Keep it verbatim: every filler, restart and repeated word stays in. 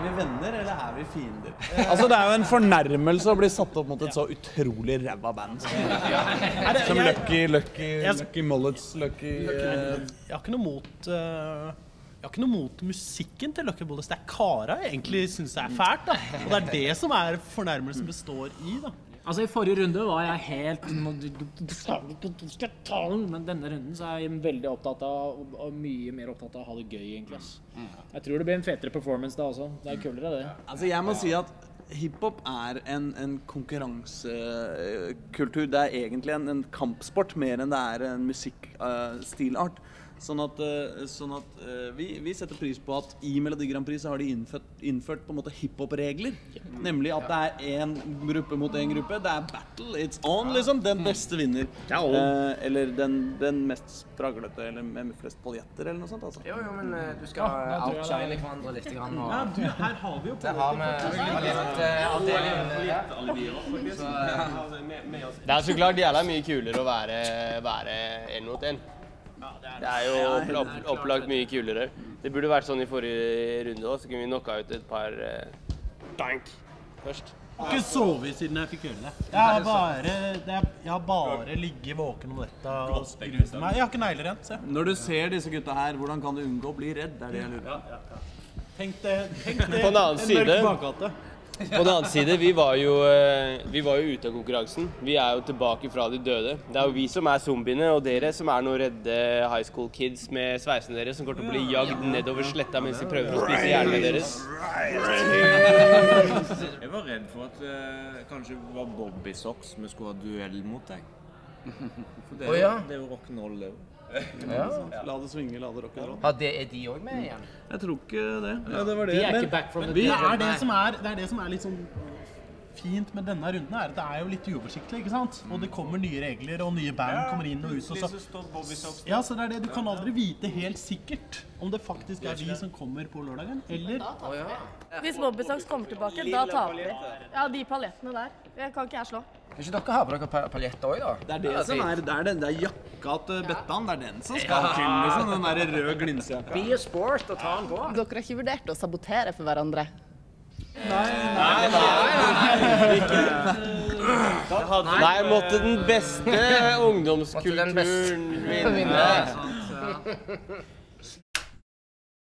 vi venner, eller er vi fiender? Altså, det er jo en fornærmelse å bli satt opp mot et så utrolig ræva band som, som Lucky, Lucky, Lucky Mullets, Lucky... Uh... Jeg har ikke noe mot... Uh, jeg har ikke noe mot musikken til Lucky Bullets. Det er Kara jeg egentlig synes det er fælt, da. Og det er det som er fornærmelsen består i, da. Altså, i forrige runde var jeg helt... Men denne runden så er jeg veldig opptatt av, og mye mer opptatt av å ha det gøy, egentlig. Jeg tror det blir en fetere performance da også. Det er kulere, det. Altså, jeg må si at hiphop er en, en konkurransekultur. Det er egentlig en, en kampsport mer enn det er en musikkstilart. Uh, Sånn at, sånn at uh, vi, vi setter pris på at i Melodi Grand Prix så har de innført, innført på en måte hiphop-regler. Nemlig at det er en gruppe mot en gruppe. Det er battle, it's on liksom. Den beste vinner. Uh, eller den, den mest spraglete, eller med flest poljetter, eller noe sånt. Altså. Jo, jo, men uh, du skal ja, outshine hverandre litt grann. Og... Ja, du, her har vi jo det har vi litt avdelingen. Det er så klart jævla mye kulere å være, være en mot en. Det er jo opp, opplagt mye kulere. Det burde vært sånn i forrige runde også, så kunne vi knocka ut et par uh, bank først. Jeg har ikke sovet siden jeg fikk gjøre det. Jeg har bare, det er, jeg har bare ligget våken om dette og skrudd meg. Jeg har ikke negler igjen, se. Når du ser disse gutta her, hvordan kan du unngå å bli redd? Det er det jeg lurer på. Tenk det, tenk det. På den annen en side, mørk bakgate. På den annen side, vi var, jo, vi var jo ute av konkurransen. Vi er jo tilbake fra de døde. Det er jo vi som er zombiene, og dere som er noen redde high school kids med sveisen deres som kommer til å bli jagd nedover sletta mens de prøver å spise hjernene deres. Jeg var redd for at uh, kanskje det var Bobby Sox vi skulle ha duell mot deg. For det er, oh, ja. det er jo rock'n'roll, det jo. Ja. La det svinge, la det rock'n'roll. Ja, det er de også med igjen? Jeg tror ikke det. Ja, det var det. De er men, ikke back from the det, er det, som er, det er det som er litt sånn fint med denne runden er at det er jo litt uoversiktlig, ikke sant? Og det kommer nye regler, og nye band kommer inn og ut. Og så. Ja, så det er det. Du kan aldri vite helt sikkert om det faktisk er de som kommer på lørdagen, eller... Hvis Bobby Sox kommer tilbake, da taper vi. Ja, de paljettene der. Det kan ikke jeg slå. Kan ikke dere ha på dere paljetter også, da? Det er det som er, det er den der jakka til Bettan, det er den som skal til, liksom, den der røde glinsejakka. Be a sport og ta den på. Dere har ikke vurdert å sabotere for hverandre? Nei, nei, nei, nei, måtte den beste ungdomskulturen vinne.